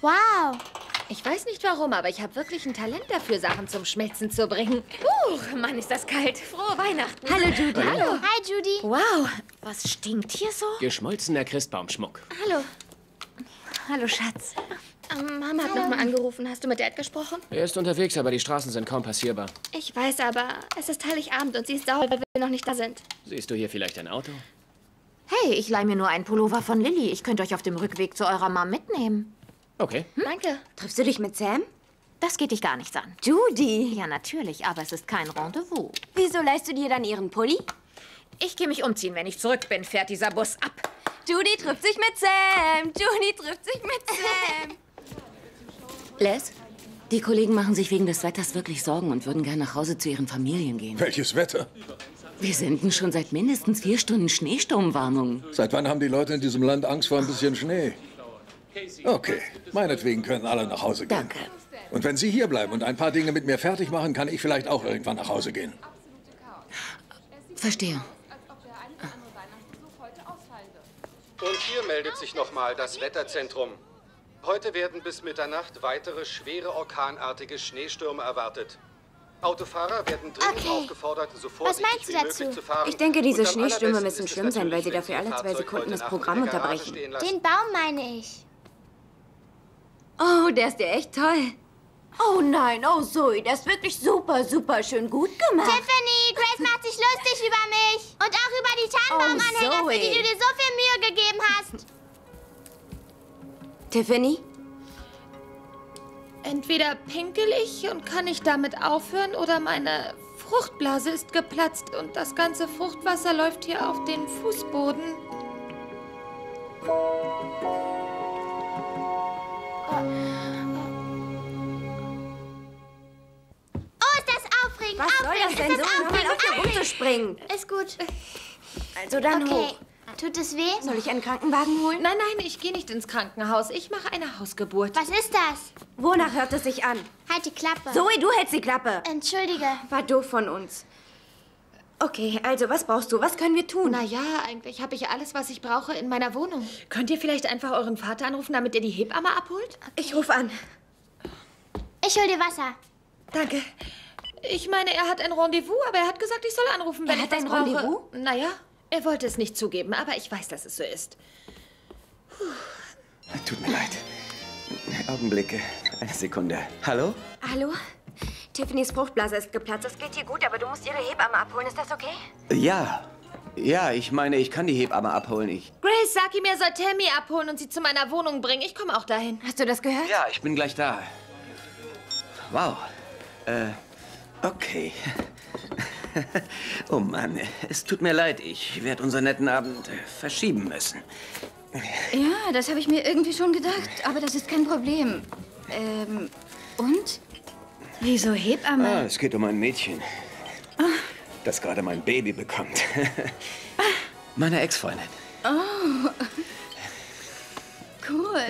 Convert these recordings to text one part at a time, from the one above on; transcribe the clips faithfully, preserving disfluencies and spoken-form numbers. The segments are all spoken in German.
Wow. Ich weiß nicht warum, aber ich habe wirklich ein Talent dafür, Sachen zum Schmelzen zu bringen. Uh, Mann, ist das kalt. Frohe Weihnachten. Hallo, Judy. Hallo. Hi, Judy. Wow, was stinkt hier so? Geschmolzener Christbaumschmuck. Hallo. Hallo, Schatz. Ähm, Mama hat nochmal angerufen. Hast du mit Dad gesprochen? Er ist unterwegs, aber die Straßen sind kaum passierbar. Ich weiß, aber es ist Heiligabend und sie ist sauer, weil wir noch nicht da sind. Siehst du hier vielleicht ein Auto? Hey, ich leih mir nur einen Pullover von Lilly. Ich könnte euch auf dem Rückweg zu eurer Mom mitnehmen. Okay. Hm? Danke. Triffst du dich mit Sam? Das geht dich gar nichts an. Judy! Ja, natürlich, aber es ist kein Rendezvous. Wieso leihst du dir dann ihren Pulli? Ich gehe mich umziehen, wenn ich zurück bin. Fährt dieser Bus ab. Judy trifft sich mit Sam! Judy trifft sich mit Sam! Les, die Kollegen machen sich wegen des Wetters wirklich Sorgen und würden gern nach Hause zu ihren Familien gehen. Welches Wetter? Wir senden schon seit mindestens vier Stunden Schneesturmwarnungen. Seit wann haben die Leute in diesem Land Angst vor ein bisschen Schnee? Okay, meinetwegen können alle nach Hause gehen. Danke. Und wenn Sie hier bleiben und ein paar Dinge mit mir fertig machen, kann ich vielleicht auch irgendwann nach Hause gehen. Verstehe. Und hier meldet sich nochmal das Wetterzentrum. Heute werden bis Mitternacht weitere schwere orkanartige Schneestürme erwartet. Autofahrer werden dringend Okay. aufgefordert, so Was vorsichtig meinst du wie möglich dazu? zu fahren. Ich denke, diese Und am Schneestürme allerbesten müssen ist es schlimm sein, weil sie natürlich, dafür wenn alle zwei Fahrzeug Sekunden heute das Nacht Programm in der Garage unterbrechen. stehen lassen. Den Baum meine ich. Oh, der ist ja echt toll. Oh nein, oh Zoe, der ist wirklich super, super schön gut gemacht. Tiffany, Grace macht sich lustig über mich. Und auch über die Tannenbaumanhänger, Oh, für die Zoe. du dir so viel Mühe gegeben hast. Tiffany? Entweder pinkel ich und kann ich damit aufhören oder meine Fruchtblase ist geplatzt und das ganze Fruchtwasser läuft hier auf den Fußboden. Oh, ist das aufregend. Was soll das aufregend. denn so? Ist das Hör mal auf, hier aufregend? rumzuspringen. Ist gut. Also dann Okay. hoch. Tut es weh? Soll ich einen Krankenwagen holen? Nein, nein, ich gehe nicht ins Krankenhaus. Ich mache eine Hausgeburt. Was ist das? Wonach hört es sich an? Halt die Klappe. Zoe, du hältst die Klappe. Entschuldige. War doof von uns. Okay, also was brauchst du? Was können wir tun? Na ja, eigentlich habe ich alles, was ich brauche, in meiner Wohnung. Könnt ihr vielleicht einfach euren Vater anrufen, damit er die Hebamme abholt? Ich rufe an. Ich hol dir Wasser. Danke. Ich meine, er hat ein Rendezvous, aber er hat gesagt, ich soll anrufen, wenn Er ich hat was ein brauche. Rendezvous? Naja, er wollte es nicht zugeben, aber ich weiß, dass es so ist. Tut mir leid. Augenblicke. Eine Sekunde. Hallo? Hallo? Tiffany's Fruchtblase ist geplatzt. Es geht dir gut, aber du musst ihre Hebamme abholen. Ist das okay? Ja. Ja, ich meine, ich kann die Hebamme abholen. Ich. Grace, sag ihm, er soll Tammy abholen und sie zu meiner Wohnung bringen. Ich komme auch dahin. Hast du das gehört? Ja, ich bin gleich da. Wow. Äh, okay. Oh Mann, es tut mir leid. Ich werde unseren netten Abend äh, verschieben müssen. Ja, das habe ich mir irgendwie schon gedacht. Aber das ist kein Problem. Ähm, und? Wieso Hebamme? Ah, es geht um ein Mädchen, das gerade mein Baby bekommt. Meine Ex-Freundin. Oh. Cool.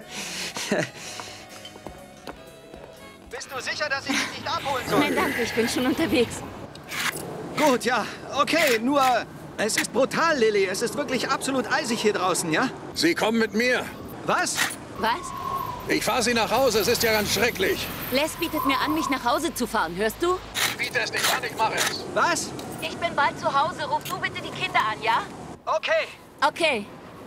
Bist du sicher, dass ich dich nicht abholen soll? Nein, danke, ich bin schon unterwegs. Gut, ja. Okay, nur... Es ist brutal, Lilly. Es ist wirklich absolut eisig hier draußen, ja? Sie kommen mit mir. Was? Was? Ich fahre Sie nach Hause. Es ist ja ganz schrecklich. Les bietet mir an, mich nach Hause zu fahren. Hörst du? Ich biete es nicht an, ich mache es. Was? Ich bin bald zu Hause. Ruf du bitte die Kinder an, ja? Okay. Okay.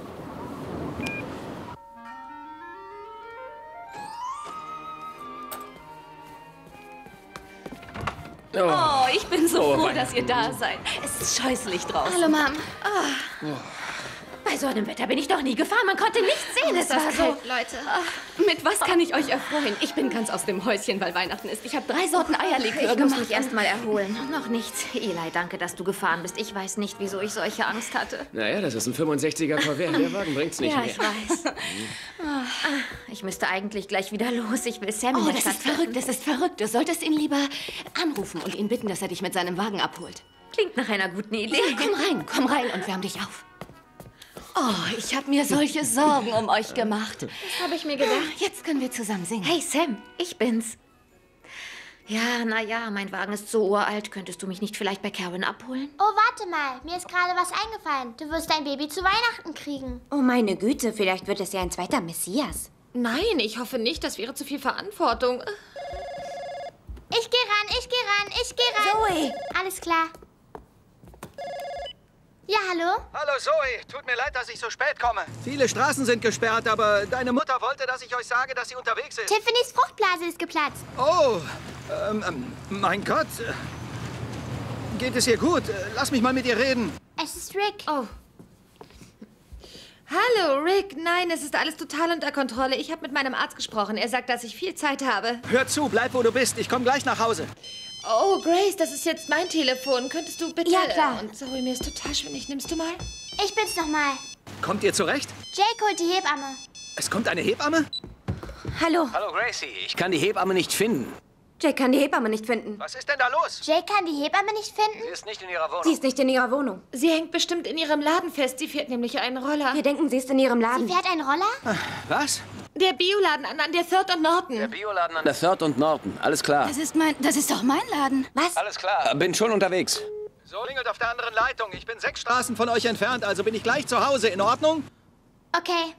Oh, ich bin so Oh, froh, Weihnachten. dass ihr da seid. Es ist scheußlich draußen. Hallo, Mom. Bei so einem Wetter bin ich doch nie gefahren. Man konnte nichts sehen. Es das war so... kalt, Leute. Mit was kann ich euch erfreuen? Ich bin ganz aus dem Häuschen, weil Weihnachten ist. Ich habe drei Sorten Eierlikör Ich muss gemacht. mich erst mal erholen. Noch nichts. Eli, danke, dass du gefahren bist. Ich weiß nicht, wieso ich solche Angst hatte. Naja, das ist ein fünfundsechziger Corvair. Der Wagen bringt's nicht Ja, mehr. ich weiß. Ah, Ich müsste eigentlich gleich wieder los. Ich will Sam in Oh, der das Stadt ist verrückt, das ist verrückt. Du solltest ihn lieber anrufen und ihn bitten, dass er dich mit seinem Wagen abholt. Klingt nach einer guten Idee. Ja, komm rein, komm rein und wärm dich auf. Oh, ich habe mir solche Sorgen um euch gemacht. Das habe ich mir gedacht. Jetzt können wir zusammen singen. Hey, Sam, ich bin's. Ja, na ja, mein Wagen ist so uralt. Könntest du mich nicht vielleicht bei Karen abholen? Oh, warte mal. Mir ist gerade was eingefallen. Du wirst dein Baby zu Weihnachten kriegen. Oh, meine Güte, vielleicht wird es ja ein zweiter Messias. Nein, ich hoffe nicht. Das wäre zu viel Verantwortung. Ich geh ran, ich geh ran, ich geh ran. Zoe! Alles klar. Ja, hallo? Hallo Zoe, tut mir leid, dass ich so spät komme. Viele Straßen sind gesperrt, aber deine Mutter wollte, dass ich euch sage, dass sie unterwegs ist. Tiffany's Fruchtblase ist geplatzt. Oh, ähm, ähm, mein Gott. Geht es ihr gut? Lass mich mal mit ihr reden. Es ist Rick. Oh. Hallo, Rick. Nein, es ist alles total unter Kontrolle. Ich habe mit meinem Arzt gesprochen. Er sagt, dass ich viel Zeit habe. Hör zu, bleib, wo du bist. Ich komme gleich nach Hause. Oh, Grace, das ist jetzt mein Telefon. Könntest du bitte... Ja, klar. Und sorry, mir ist total schwindelig. Nimmst du mal? Ich bin's nochmal. Kommt ihr zurecht? Jake holt die Hebamme. Es kommt eine Hebamme? Hallo. Hallo, Gracie. Ich kann die Hebamme nicht finden. Jake kann die Hebamme nicht finden. Was ist denn da los? Jake kann die Hebamme nicht finden? Sie ist nicht in ihrer Wohnung. Sie ist nicht in ihrer Wohnung. Sie hängt bestimmt in ihrem Laden fest. Sie fährt nämlich einen Roller. Wir denken, sie ist in ihrem Laden. Sie fährt einen Roller? Was? Der Bioladen an, an der Third und Norton. Der Bioladen an der Third und Norton. Alles klar. Das ist mein, das ist doch mein Laden. Was? Alles klar. Bin schon unterwegs. So klingelt auf der anderen Leitung. Ich bin sechs Straßen von euch entfernt, also bin ich gleich zu Hause. In Ordnung? Okay.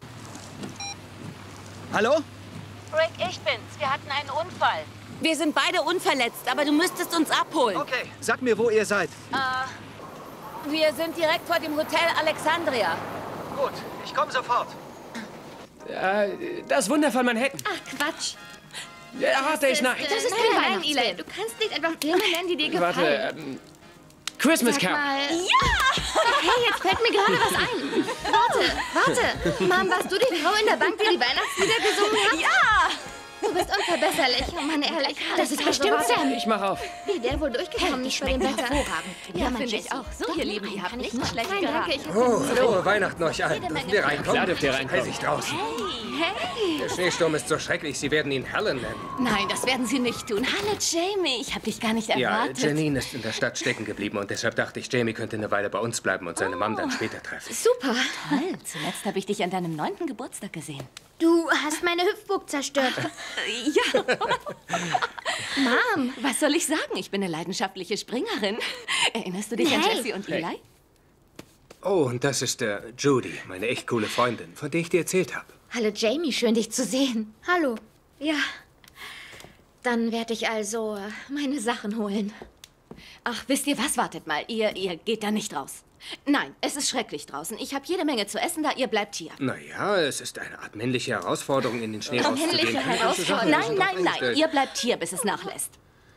Hallo? Rick, ich bin's. Wir hatten einen Unfall. Wir sind beide unverletzt, aber du müsstest uns abholen. Okay, sag mir, wo ihr seid. Äh, wir sind direkt vor dem Hotel Alexandria. Gut, ich komme sofort. Äh, das Wunder von Manhattan. Ach, Quatsch. Ja, Hard Day's Night. Das ist kein Wein, Eli. Du kannst nicht einfach Dinge nennen, die dir gefallen. Warte, ähm, Christmas Sag Carol. mal. Ja! Hey, jetzt fällt mir gerade was ein. Warte, warte. Mom, warst du die Frau in der Bank, die die Weihnachtslieder gesungen hat? Ja! Du bist unverbesserlich. Oh, meine Ehrlichkeit. Das ist bestimmt Sam. Ich mach auf. Wie der wohl durchgekommen ist bei dem Wetter. Ja, finde ich auch. So, ihr Lieben, ihr habt nicht schlecht Nein, danke, ich hab Oh, frohe Weihnachten euch allen. Dürfen wir reinkommen? Klar dürft ihr reinkommen. Eisig draußen. Hey! Der Schneesturm ist so schrecklich, Sie werden ihn Helen nennen. Nein, das werden sie nicht tun. Hallo, Jamie. Ich habe dich gar nicht Ja, erwartet. Janine ist in der Stadt stecken geblieben und deshalb dachte ich, Jamie könnte eine Weile bei uns bleiben und seine Mom dann später treffen. Super. Toll. Zuletzt habe ich dich an deinem neunten Geburtstag gesehen. Du hast meine Hüpfburg zerstört. Ja. Mom, was soll ich sagen? Ich bin eine leidenschaftliche Springerin. Erinnerst du dich an Hey. Jessie und Eli? Oh, und das ist äh, Judy, meine echt coole Freundin, von der ich dir erzählt habe. Hallo, Jamie. Schön, dich zu sehen. Hallo. Ja. Dann werde ich also äh, meine Sachen holen. Ach, wisst ihr was? Wartet mal. Ihr, ihr geht da nicht raus. Nein, es ist schrecklich draußen. Ich habe jede Menge zu essen, da ihr bleibt hier. Naja, es ist eine Art männliche Herausforderung, in den Schnee rauszugehen. Männliche Kann ich euch so Herausforderung? sagen? Wir Nein, sind nein, darauf nein. eingestellt. Ihr bleibt hier, bis es nachlässt.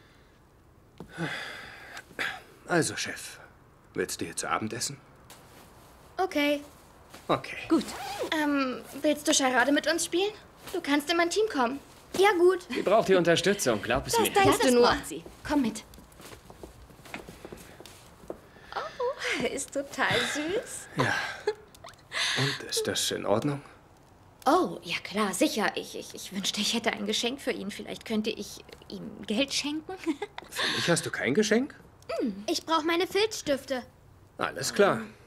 Also, Chef, willst du hier zu Abend essen? Okay. Okay. Gut. Ähm, willst du Charade mit uns spielen? Du kannst in mein Team kommen. Ja, gut. Sie braucht die Unterstützung, glaub es mir. denkst Ja, du das nur. braucht sie. Komm mit. Oh, ist total süß. Ja. Und, ist das in Ordnung? Oh, ja klar, sicher. Ich, ich, ich wünschte, ich hätte ein Geschenk für ihn. Vielleicht könnte ich ihm Geld schenken. Für mich hast du kein Geschenk? Ich brauche meine Filzstifte. Alles klar.